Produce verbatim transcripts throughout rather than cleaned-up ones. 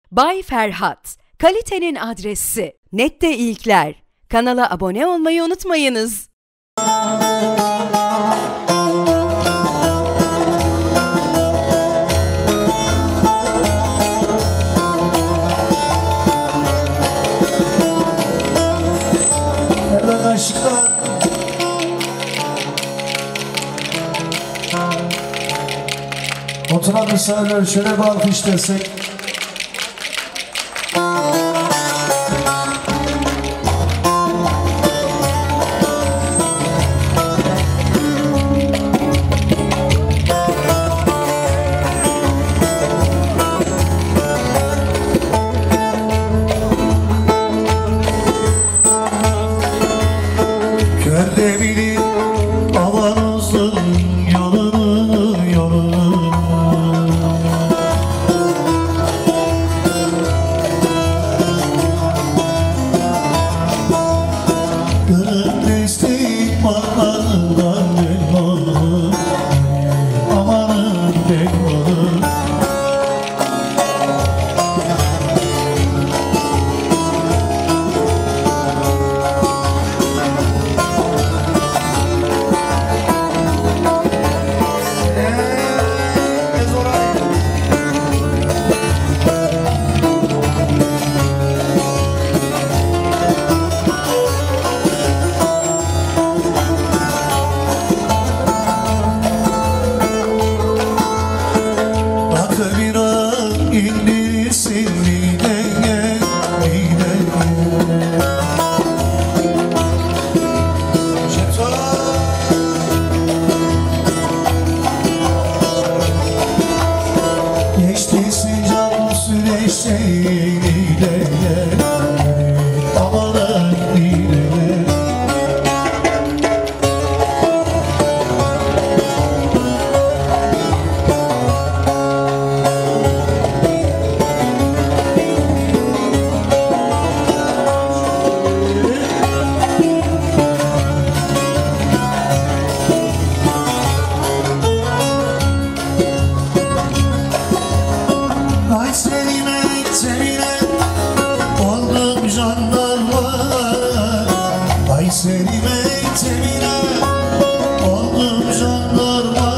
Bay Ferhat, kalitenin adresi. Nette ilkler. Kanala abone olmayı unutmayınız. Nereden aşıklar? Oturan misafirler şöyle bir alkış desek. Körde bilir avanızın yolunu yolunu. Kırık destek bağlarından ben olur, amanın ben olur. İndirsin mideye, mideye. Geçti sıcak süreçte mideye, amanın mideye. Ay sevine sevine oldum jandarma. Ay sevine sevine oldum jandarma.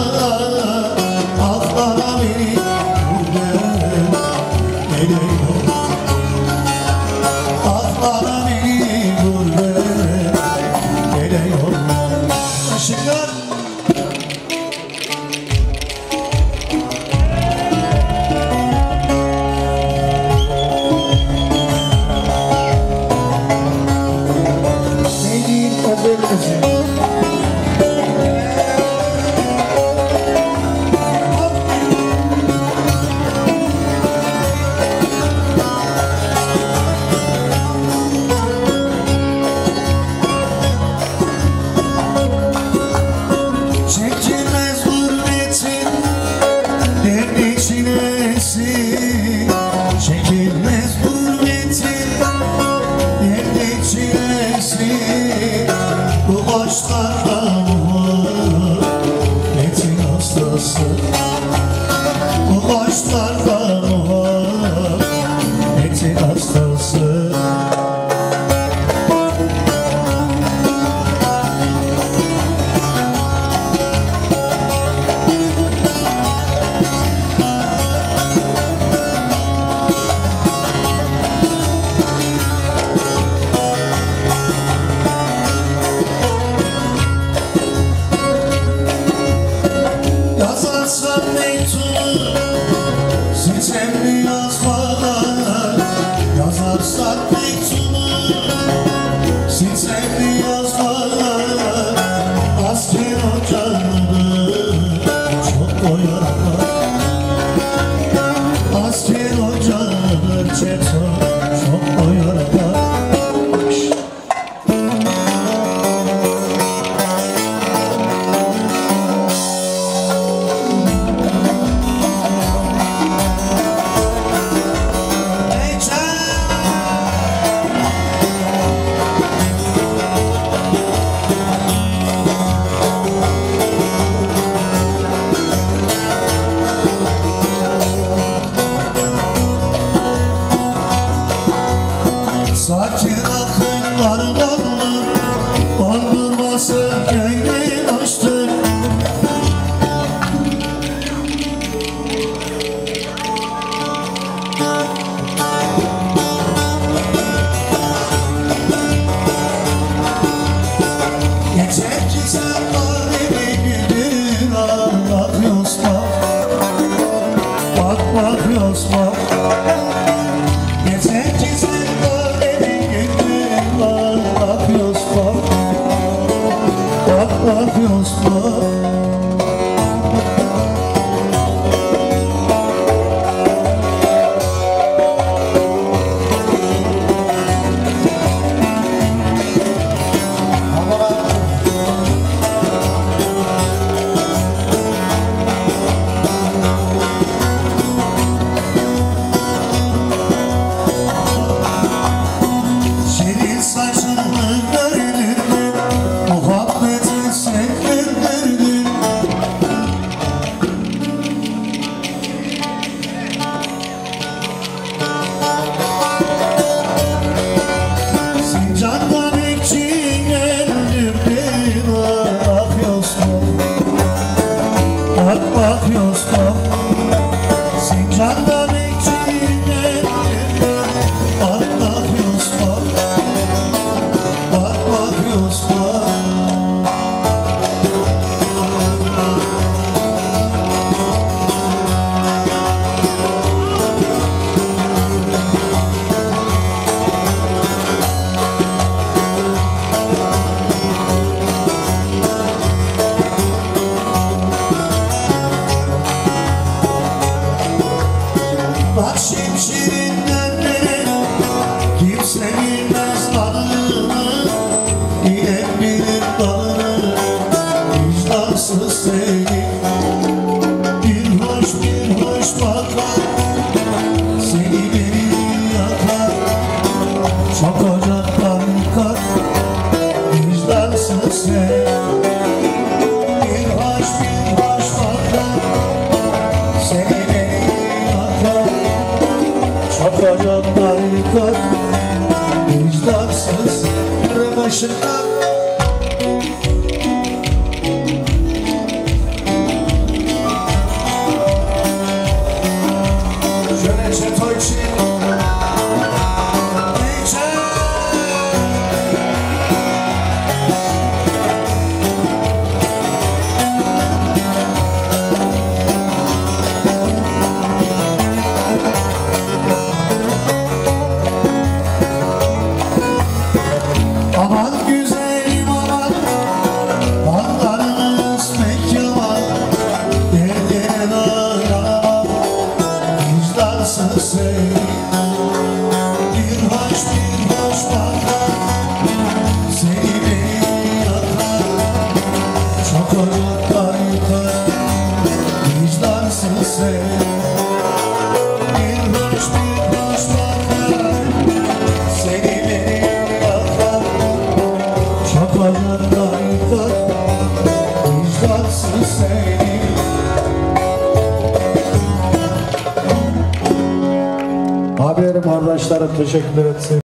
Affana beni gurbet ediyor. Affana beni gurbet ediyor. Aşıklar. Çekilmez gurbetin derdi çilesi. Çekilmez gurbetin derdi çilesi. Bu başlarda muhabbetin hastası. Bu başlarda muhabbetin hastası. Yazarsan mektubu sitemli yazmalar. Yazarsan mektubu sitemli yazmalar. Asker ocağını çok koyarlar. Asker ocağını çeto çok koyarlar. Çok ocaklar yıkar vicdansız sen. Bir hoş bir hoş bakar seni beni yakar. Çok ocaklar yıkar vicdansız başından. Je ne sais pas qui aman güzelim aman, anlarınız pek yaman. Derdine dayanamam, vicdansız sen. Bir hoş bir hoş bakar seni beni yakar. Çok ocaklar yıkar vicdansız sen. Bir hoş bir hoş bakar seni beni yakar. Çok ocaklar yıkar vicdansız seni. Haberim arkadaşlarım teşekkür etsin.